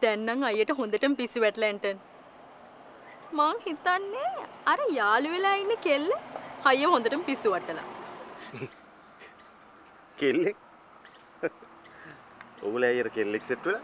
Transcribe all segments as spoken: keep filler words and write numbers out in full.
දැන් නම් අයියට හොඳටම පිස්සු වැටලා එන්ටන්. මං හිතන්නේ අර යාළු වෙලා ඉන්න කෙල්ල අයිය හොඳටම පිස්සු වටලා. කෙල්ලෙක්? ඔගොල්ලෝ අයියට කෙල්ලෙක් සෙට් වෙලා?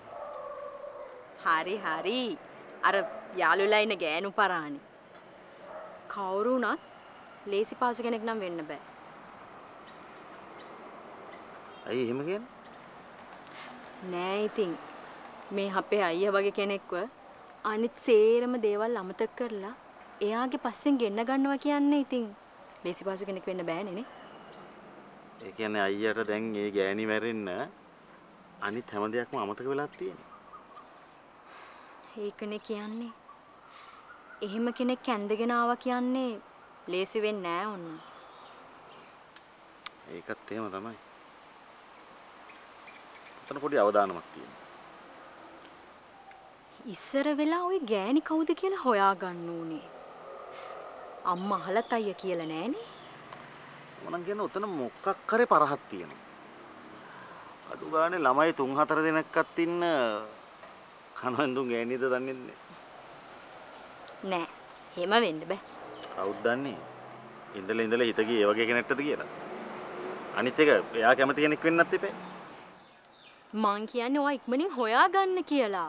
හරි හරි. අර යාළු වෙලා ඉන්න ගෑනු පරාණි. කවුරු උනත් ලේසි පාසු කෙනෙක් නම් වෙන්න බෑ. අයිය එහෙම කියන්නේ? නෑ ඉතින් මේ අපේ අයියා වගේ කෙනෙක්ව අනිත් සේරම දේවල් අමතක කරලා එයාගේ පස්සෙන් ගෙන්න ගන්නවා කියන්නේ ඉතින් ලේසි පාසු කෙනෙක් වෙන්න බෑනේ නේ. ඒ කියන්නේ අයියට දැන් මේ ගෑණි මැරෙන්න අනිත් හැම දෙයක්ම අමතක වෙලා තියෙනවා. ඒකනේ කියන්නේ. එහෙම කෙනෙක් ඇඳගෙන ආවා කියන්නේ ලේසි වෙන්නේ නෑ ඔන්න. ඒකත් එහෙම තමයි. අතන පොඩි අවදානමක් තියෙනවා. ඉස්සර වෙලා ওই ගෑණි කවුද කියලා හොයාගන්න ඕනේ. අම්මා අහලත් අයියා කියලා නෑනේ. මනම් කියන්නේ උතන මොකක් කරේ පරහක් තියෙනවා. අඩු ගානේ ළමයි තුන් හතර දෙනෙක්වත් ඉන්න කනවෙන්දුන් ගෑණිද දන්නේ නැහැ. නෑ. එහෙම වෙන්න බෑ. කවුද දන්නේ? ඉඳලා ඉඳලා හිත ගියේ ඒ වගේ කෙනෙක්ටද කියලා. අනිත් එක එයා කැමති කෙනෙක් වෙන්නත් එපේ. මං කියන්නේ ඔයා ඉක්මනින් හොයාගන්න කියලා.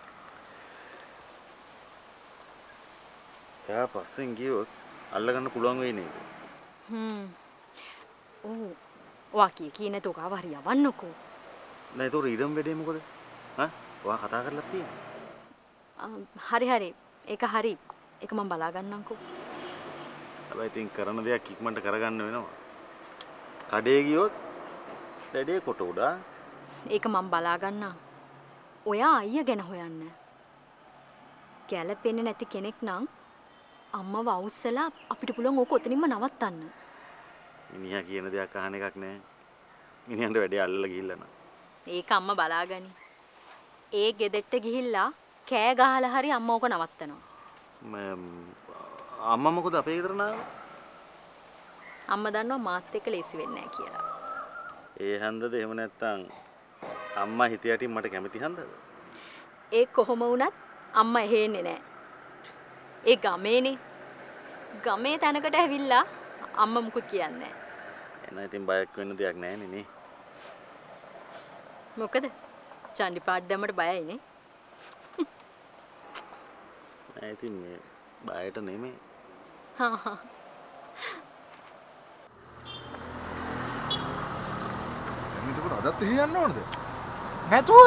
එයා පස්සෙන් ගියොත් අල්ලගන්න පුළුවන් වෙයි නේද? හ්ම්. ඔව්. ඔයා කී කී නැතෝ කාව හරි යවන්නකෝ. නෑ ඒක රීඩම් වෙඩේ මොකද? හා? ඔයා කතා කරලා තියෙන්නේ. හරි හරි. ඒක හරි. ඒක මම බලා ගන්නම්කෝ. හැබැයි ඉතින් කරන දෙයක් ඉක්මනට කරගන්න වෙනවා. කඩේ ගියොත් වැඩේ කොට උඩා. ඒක මම බලා ගන්නම්. ඔයා අයියා ගැන හොයන්න. ගැලපෙන්නේ නැති කෙනෙක් නම් අම්මව අවුස්සලා අපිට පුළුවන් ඕක ඔතනින්ම නවත්තන්න. මිනිහා කියන දෙයක් අහන එකක් නෑ. මිනිහන්ට වැඩේ අල්ලලා ගිහිල්ලා නා. ඒක අම්මා බලාගනි. ඒ ගෙදෙට්ට ගිහිල්ලා කෑ ගහලා හරි අම්මා ඕක නවත්තනවා. අම්මා මොකද අපේ ගෙදර නාවේ? අම්මා දන්නවා මාත් එක්ක ලේසි වෙන්නේ නැහැ කියලා. ඒ හන්දද එහෙම නැත්තම් අම්මා හිත යටින් මට කැමති හන්දද? ඒ කොහොම වුණත් අම්මා එහෙන්නේ නැහැ. ඒ ගමේනේ. ගමේ තැනකට ඇවිල්ලා අම්මා මුකුත් කියන්නේ නැහැ. එහෙනම් ඉතින් බයක් වෙන්න දෙයක් නැහැනේ නේ. මොකද? චන්ඩි පාඩ් දැම්මට බයයි නේ. නෑ ඉතින් මේ බයට නෙමෙයි. හා හා. එතකොට අදත් එහෙ යන්න ඕනද? නැතුව.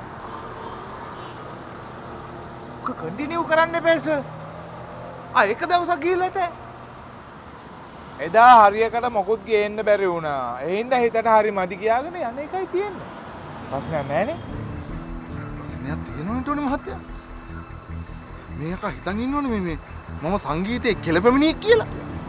ඔක කන්ටිනියු කරන්න එපා සර්. ආ එක දවසක් ගිහලා තේ. එදා හරියකට මොකුත් ගේන්න බැරි වුණා. ඒ හින්දා හිතට හරි මදි කියාගෙන යන්න එකයි තියෙන්නේ. ප්‍රශ්නයක් නැහනේ. ප්‍රශ්නයක් තියෙනවනේ උනේ මහත්තයා. මේක හිතන් ඉන්නෝනේ මේ මේ මම සංගීතයේ කෙලපෙමිනියෙක් කියලා.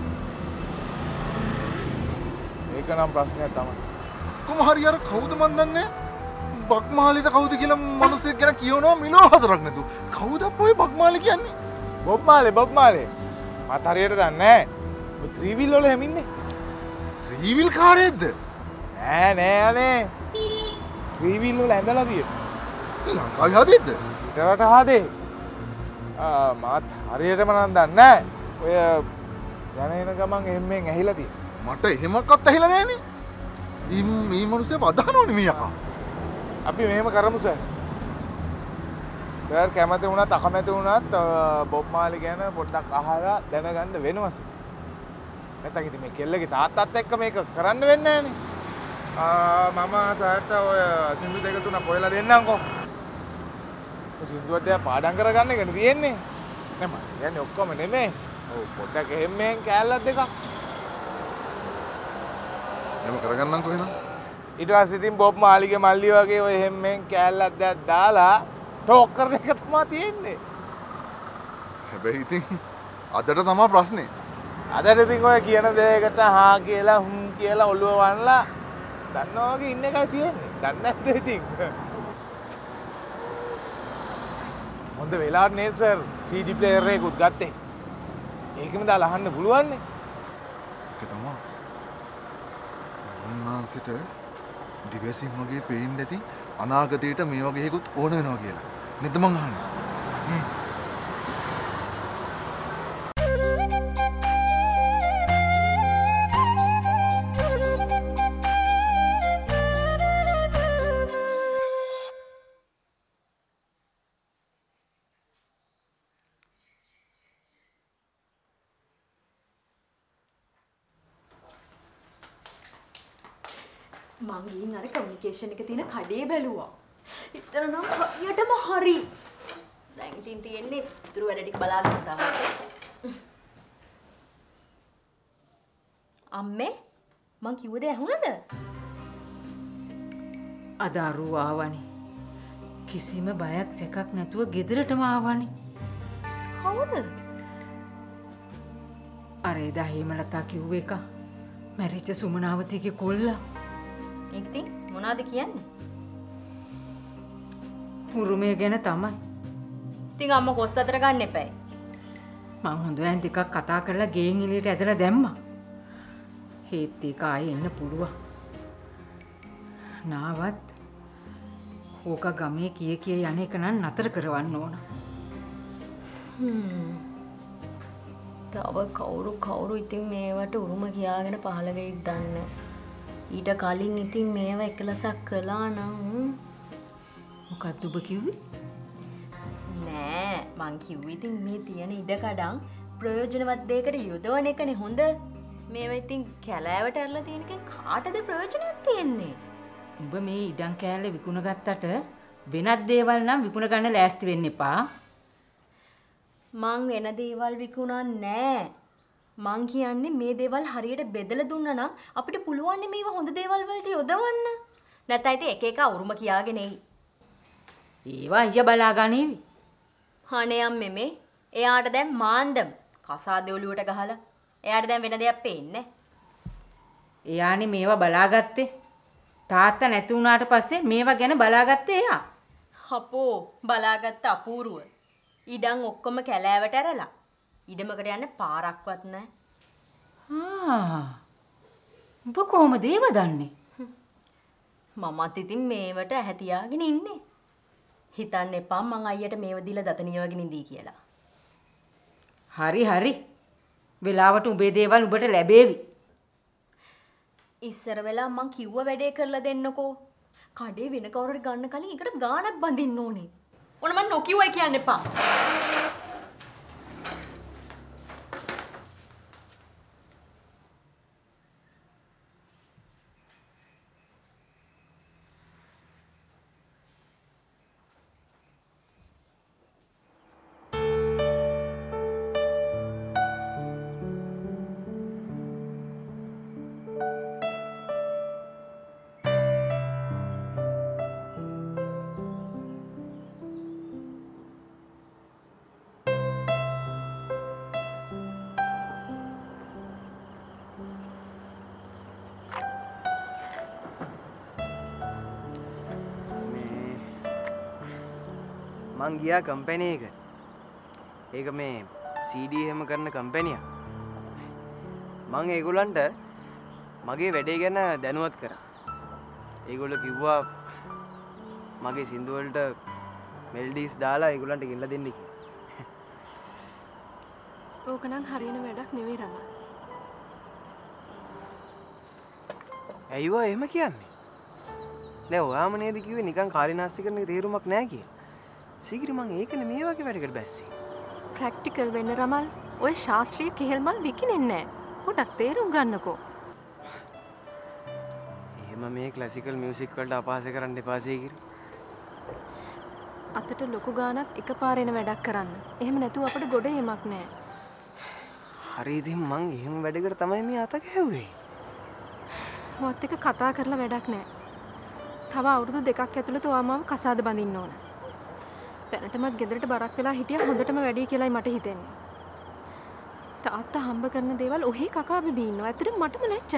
ඒක නම් ප්‍රශ්නයක් තමයි. කොහොම හරි අර කවුද මන් දන්නේ බක්මාලිද කවුද කියලා මිනිස්සෙක් ගැන කියනවා මිලෝ හසරක් නැතු. කවුද අපෝ ඔය බක්මාලි කියන්නේ? Bob Marley Bob Marley. මට හරියට දන්නේ නැහැ. ඔය ත්‍රිවිල් වල හැම ඉන්නේ. ත්‍රිවිල් කාරයේද? නෑ නෑ අනේ. ත්‍රිවිල් වල ඇඳලා තියෙන්නේ. ලංකාවේ හදේද? ඊටරට හදේ. ආ මාත් හරියටම නම් දන්නේ නැහැ. ඔය යන එන ගමන් එහෙම්ෙන් ඇහිලා තියෙනවා. මට එහෙමක්වත් ඇහිලා නෑනේ. මේ මිනිස්සේ වදහනෝනේ මේ යකා. අපි මෙහෙම කරමු සර්. සර් කැමති වුණත් අකමැති වුණත් බොබ් මාලි ගැන පොඩ්ඩක් අහලා දැනගන්න වෙනවා සර්. නැත්නම් ඉතින් මේ කෙල්ලගේ තාත්තත් එක්ක මේක කරන්න වෙන්නේ නැහනේ. ආ මම සර්ට ඔය සින්දු දෙක තුනක් හොයලා දෙන්නම්කෝ. ඔය සින්දුවත් දෙක පාඩම් කරගන්න එකනේ තියෙන්නේ. නෑ මම කියන්නේ ඔක්කොම නෙමෙයි. ඔව් පොඩ්ඩක් එහෙම මෙහෙන් කෑල්ලක් දෙකක්. එහෙම කරගන්නම්කෝ එහෙනම්. ඊට පස්සේ ඉතින් බොබ් මාලිගේ මල්ලි වගේ ඔය එහෙම මෙහෙන් කෑල්ලක් දෙකක් දාලා ටෝක් කරන එක තමයි තියෙන්නේ. හැබැයි ඉතින් අදට තමයි ප්‍රශ්නේ. අදට ඉතින් ඔය කියන දෙයකට හා කියලා හ්ම් කියලා ඔළුව වන්නලා දන්නවා වගේ ඉන්න එකයි තියෙන්නේ. දන්නේ නැද්ද ඉතින්? හොඳ වෙලාවට නේද සර් සී ඩී ප්ලේයර් එකකුත් ගත්තේ. ඒකෙම දාලා අහන්න පුළුවන් නේ. ඒක තමයි. උන්වහන්සේට දිවසින් වගේ පේන්න ඇති අනාගතයට මේ වගේ එකකුත් ඕන වෙනවා කියලා. නේද මං අහන්නේ? මං ගිහින් අර කමියුනිකේෂන් එක තියෙන කඩේ බැලුවා. ඉතන නම් හරියටම හරි. දැන් ඉතින් තියෙන්නේ ඉතුරු වැඩ ටික බලාගෙන තමයි. අම්මේ මං කිව්ව දේ ඇහුණද? අද අරුව ආවනේ. කිසිම බයක් සැකක් නැතුව ගෙදරටම ආවනේ. කවුද? අර එදා හේමලතා කිව්ව එක. මැරිච්ච සුමනාවතිගේ කොල්ලා. ඉතින් මොනවද කියන්නේ? උරුමය ගැන තමයි. ඉතින් අම්මා කොස් අතර ගන්න එපයි. මං හොඳෙන් ටිකක් කතා කරලා ගෙයින් එළියට ඇදලා දැම්මා. හේත් ඒක ආයේ එන්න පුළුවන්. නාවත් ඕක ගමේ කී කී යන එක නම් නතර කරවන්න ඕන. හ්ම්. තව කවුරු කවුරු ඉතින් මේවට උරුම කියාගෙන පහළ වෙයිද දන්නේ. ඊට කලින් ඉතින් මේව එකලසක් කළා නම් මොකක්ද ඔබ කිව්වේ? නෑ මං කිව්වේ ඉතින් මේ තියෙන ඉඩකඩම් ප්‍රයෝජනවත් දෙයකට යොදවන එකනේ හොඳ. මේවා ඉතින් කැලෑවට ඇරලා තියෙන එකෙන් කාටද ප්‍රයෝජනයක් තියෙන්නේ? උඹ මේ ඉඩම් කෑල්ල විකුණ ගත්තට වෙනත් දේවල් නම් විකුණ ගන්න ලෑස්ති වෙන්න එපා. මං වෙන දේවල් විකුණන්නේ නෑ. මං කියන්නේ මේ දේවල් හරියට බෙදලා දුන්නා නම් අපිට පුළුවන් මේව හොඳ දේවල් වලට යොදවන්න. නැත්නම් ඉතින් එක එක උරුම කියාගෙන එයි. ඒවා අයියා බලා ගන්නේවි. අනේ අම්මේ මේ එයාට දැන් මාන්දම් කසාද ඔලුවට ගහලා. එයාට දැන් වෙන දෙයක් පේන්නේ. එයානේ මේවා බලාගත්තේ. තාත්තා නැති වුණාට පස්සේ මේවා ගැන බලාගත්තේ එයා. අපෝ බලාගත්ත අපූර්ව. ඉඩම් ඔක්කොම කැලෑවට ඇරලා. ඉඩමකට යන්න පාරක්වත් නැහැ. ආ. ඔබ කොහොමද ඒව දන්නේ? මමත් ඉතින් මේවට ඇහැ තියාගෙන ඉන්නේ. හිතන්න එපා මං අයියට මේව දීලා දත නියවගෙන ඉඳී කියලා. හරි හරි. වෙලාවට උඹේ දේවල් උඹට ලැබේවි. ඉස්සර වෙලා මං කිව්ව වැඩේ කරලා දෙන්නකෝ. කඩේ වෙන කවුරුහරි ගන්න කලින් එකට ගාණක් බඳින්න ඕනේ. ඕන මං නොකියුවයි කියන්න එපා. මං ගියා කම්පැනි එක. ඒක මේ සී ඩී එහෙම කරන කම්පැනියක්. මං ඒගොල්ලන්ට මගේ වැඩේ ගැන දැනුවත් කරා. ඒගොල්ලෝ කිව්වා මගේ සින්දු වලට මෙලඩිස් දාලා ඒගොල්ලන්ට ගෙන්නලා දෙන්න කියලා. ඕක නම් හරියන වැඩක් නෙවෙයි රමා. ඇයිවා එහෙම කියන්නේ? දැන් ඔයාම නේද කිව්වේ නිකන් කාලිනාස්ති කරන එක තේරුමක් නැහැ කියලා. සීගිරි මං ඒකනේ මේ වගේ වැඩකට බැස්සේ. ප්‍රැක්ටිකල් වෙන්න රමල්. ඔය ශාස්ත්‍රීය කෙහෙල්මල් විකිනෙන්නේ නැහැ. පොඩක් තේරුම් ගන්නකෝ. එහෙම මේ ක්ලාසිකල් මියුසික් වලට අපහාස කරන්න එපා සීගිරි. අතට ලොකු ගාණක් එකපාරේන වැඩක් කරන්න. එහෙම නැතුව අපිට ගොඩ යමක් නැහැ. හරි ඉතින් මං එහෙම වැඩකට තමයි මේ අත ගැහුවේ. මොත් එක කතා කරලා වැඩක් නැහැ. තව අවුරුදු දෙකක් ඇතුළත ඔයා මාව කසාද බඳින්න ඕන. දැනටමත් ගෙදරට බරක් වෙලා හිටියා හොඳටම වැඩි කියලායි මට හිතෙන්නේ. තාත්තා හම්බ කරන දේවල් ඔහි කකා බිබී ඉන්නවා. ඇත්තටම මටම ලැජ්ජයි.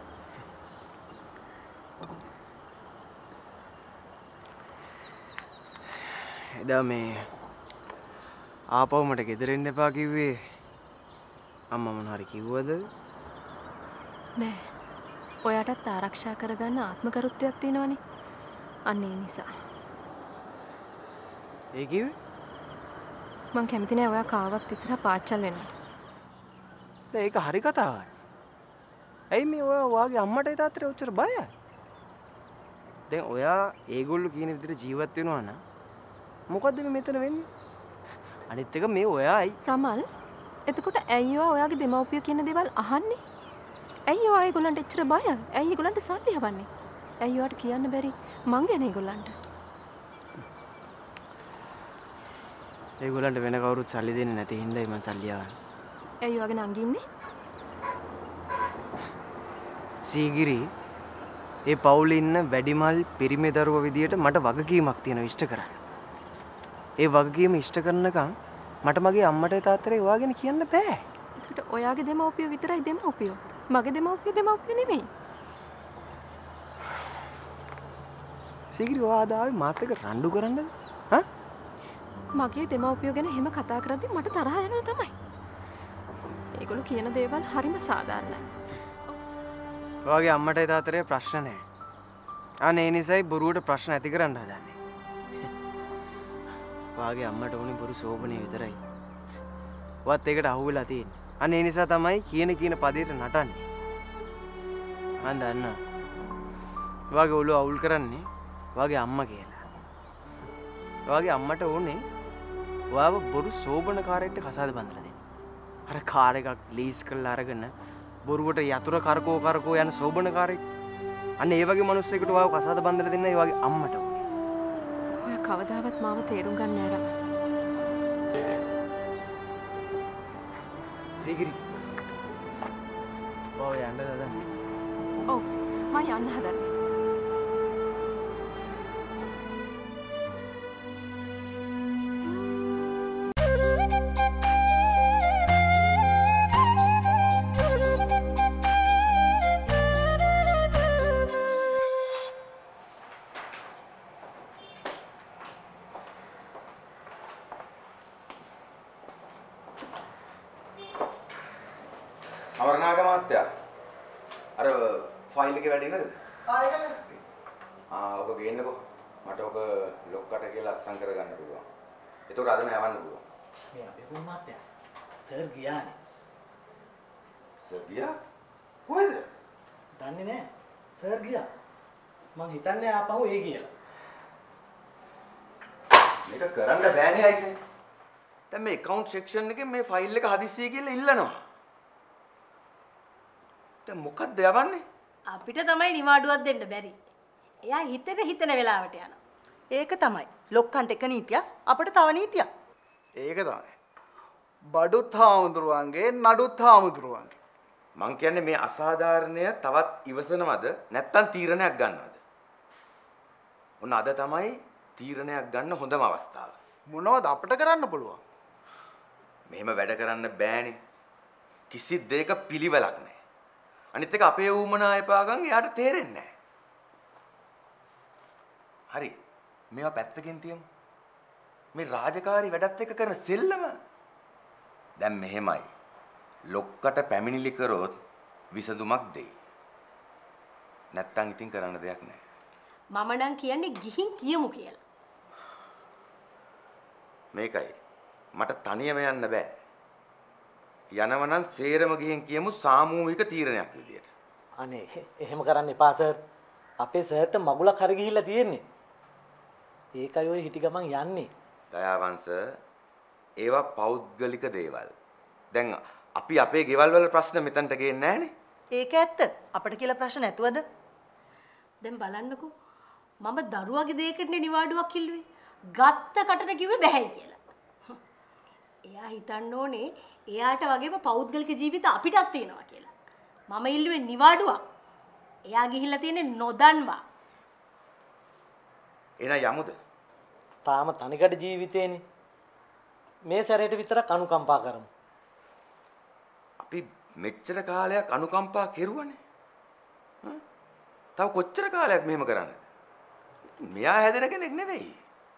එදා මේ ආපහු මට ගෙදර එන්න එපා කිව්වේ අම්මා මොන හරි කිව්වද? නෑ. ඔයාටත් ආරක්ෂා කරගන්න ආත්මකරුත්වයක් තියෙනවනේ. අන්න ඒ නිසා. ඒ කිව්වේ? මං කැමති නෑ ඔයා කාවත් ඉස්සරහ පාච්චල් වෙනවා. දැන් ඒක හරි කතාවක්. ඇයි මේ ඔයා ඔයාගේ අම්මට තාත්තට ඔච්චර බයයි? දැන් ඔයා ඒගොල්ලෝ කියන විදිහට ජීවත් වෙනවා නම් මොකද්ද මේ මෙතන වෙන්නේ? අනිත් එක මේ ඔයායි රමල් එතකොට ඇයි ඔයා ඔයාගේ දෙමව්පියෝ කියන දේවල් අහන්නේ? ඇයි ඔයා ඒගොල්ලන්ට එච්චර බය? ඇයි ඒගොල්ලන්ට සල්ලි හවන්නේ? ඇයි ඔයාට කියන්න බැරි මං ගැන ඒගොල්ලන්ට? ඒගොල්ලන්ට වෙන කවුරුත් සල්ලි දෙන්නේ නැති හින්දායි මං සල්ලි ආවන්නේ. ඇයි ඔයාගේ නංගි ඉන්නේ? සීගිරි ඒ පවුලේ ඉන්න වැඩිමල් පිරිමි දරුවෝ විදියට මට වගකීමක් තියෙනවා ඉෂ්ට කරන්න. ඒ වගකීම ඉෂ්ට කරනකම් මට මගේ අම්මට තාත්තට ඔයා ගැන කියන්න බෑ. එතකොට ඔයාගේ දෙමව්පියෝ විතරයි දෙමව්පියෝ. මගේ දෙමව්පියෝ දෙමව්පියෝ නෙමෙයි. සීගිරි ඔයා ආද ආවේ මාත් එක්ක රණ්ඩු කරන්නද? හා? මගේ දෙමව්පියෝ ගැන එහෙම කතා කරද්දි මට තරහ යනවා තමයි. ඒගොල්ලෝ කියන දේවල් හරිම සාධාරණයි. ඔයාගේ අම්මට තාත්තට ප්‍රශ්න නැහැ. අනේ ඒ නිසායි බොරුවට ප්‍රශ්න ඇති කරන්න හදන්නේ. ඔයාගේ අම්මට ඕනේ බොරු සෝබනේ විතරයි. ඔයත් ඒකට අහු වෙලා තියෙන්නේ. අනේ ඒ නිසා තමයි කියන කියන පදේට නටන්නේ. මන් දන්නවා. ඔයාගේ ඔළුව අවුල් කරන්නේ ඔයාගේ අම්මා කියලා. ඔයාගේ අම්මට ඕනේ ඔයාව බොරු සෝබනකාරයෙක්ට කසාද බඳලා දෙන්න. අර කාර් එකක් ලීස් කරලා අරගෙන බොරුවට යතුරු කරකෝ කරකෝ යන සෝබනකාරයෙක්. අන්න ඒ වගේ මිනිස්සෙකුට ඔයාව කසාද බඳලා දෙන්නයි ඔයාගේ අම්මට ඕනේ. ඔයා කවදාවත් මාව තේරුම් ගන්න නෑ රමල්. සීගිරි. ඔය යන්නද හදන්නේ? ඔව් මම යන්න හදන්නේ. අවරණාග මාත්‍යා අර ෆයිල් එකේ වැඩ ඉවරද? ආ ඒක නැස්ති. ආ ඔක ගේන්නකෝ. මට ඔක ලොක්කට කියලා අස්සම් කරගන්න පුළුවන්. ඒතකොට අදම යවන්න පුළුවන්. මේ අපේ කුල් මාත්‍යා සර් ගියානේ. සර් ගියා? කොහෙද? දන්නේ නැහැ. සර් ගියා. මං හිතන්නේ ආපහු ඒ කියලා. මේක කරන්න බෑනේ අයිසේ. දැන් මේ account section එකේ මේ ෆයිල් එක හදිස්සිය කියලා ඉල්ලනවා. දැන් මොකක්ද යවන්නේ? අපිට තමයි නිවාඩුවක් දෙන්න බැරි. එයා හිතෙන හිතන වෙලාවට යනවා. ඒක තමයි. ලොක්කන්ට එක නීතියක් අපිට තව නීතියක්. ඒක තමයි. බඩුත් හාමුදුරුවන්ගේ නඩුත් හාමුදුරුවන්ගේ. මං කියන්නේ මේ අසාධාරණය තවත් ඉවසනවද නැත්නම් තීරණයක් ගන්නවද? ඔන්න අද තමයි තීරණයක් ගන්න හොඳම අවස්ථාව. මොනවද අපිට කරන්න පුළුවන්? මෙහෙම වැඩ කරන්න බෑනේ. කිසි දෙයක පිළිවෙලක් නැහැ. අනිත් එක අපේ ඌමනා එපාගන් එයාට තේරෙන්නේ නැහැ. හරි. මේවා පැත්තකින් තියමු. මේ රාජකාරී වැඩත් එක්ක කරන සෙල්ලම දැන් මෙහෙමයි. ලොක්කට පැමිණිලි කරොත් විසඳුමක් දෙයි. නැත්තම් ඉතින් කරන්න දෙයක් නැහැ. මම නම් කියන්නේ ගිහින් කියමු කියලා. මේකයි. මට තනියම යන්න බෑ. යනව නම් සේරම ගිහින් කියමු සාමූහික තීරණයක් විදියට. අනේ එහෙම කරන්න එපා සර්. අපේ සර්ට මගුලක් හරි ගිහිල්ලා තියෙන්නේ. ඒකයි ඔය හිටි ගමන් යන්නේ. දයාවංශ ඒවා පෞද්ගලික දේවල්. දැන් අපි අපේ ගෙවල් වල ප්‍රශ්න මෙතනට ගේන්නේ නැහනේ. ඒක ඇත්ත. අපිට කියලා ප්‍රශ්න නැතුවද? දැන් බලන්නකෝ. මම දරුවගේ දෙයකටනේ නිවාඩුවක් ඉල්ලුවේ. ගත්ත කටට කිව්වේ බෑයි කියලා. එයා හිතන්න ඕනේ එයාට වගේම පෞද්ගලික ජීවිත අපිටත් තියෙනවා කියලා. මම ඉල්ලුවේ නිවාඩුවක්. එයා ගිහිල්ලා තියෙන්නේ නොදන්වා. එන යමුද? තාම තනිකඩ ජීවිතේනේ. මේ සැරේට විතරක් අනුකම්පා කරමු. අපි මෙච්චර කාලයක් අනුකම්පා කෙරුවනේ. තව කොච්චර කාලයක් මෙහෙම කරන්නද? මෙයා හැදෙන කෙනෙක් නෙවෙයි.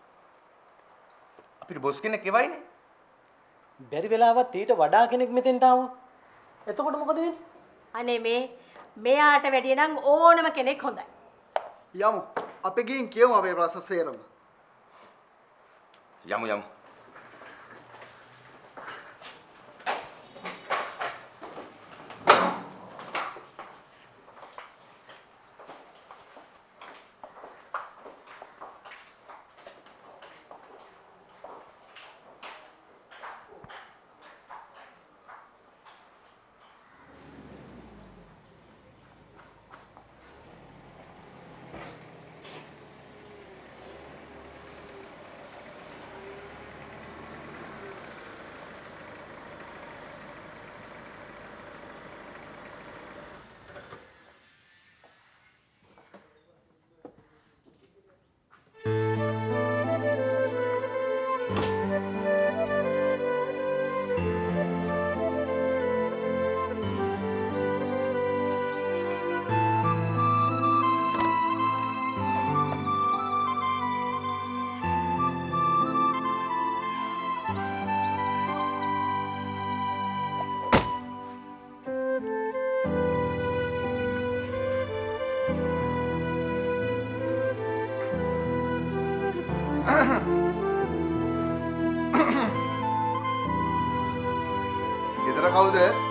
අපිට බොස් කෙනෙක් එවයිනේ. බැරි වෙලාවත් ඊට වඩා කෙනෙක් මෙතෙන්ට ආවොත් එතකොට මොකද වෙන්නේ? අනේ මේ මෙයාට වැඩිය නම් ඕනම කෙනෙක් හොඳයි. යමු. අපි ගිහින් කියමු අපේ ප්‍රශ්න සේරම. යමු යමු. ගෙදර කවුද?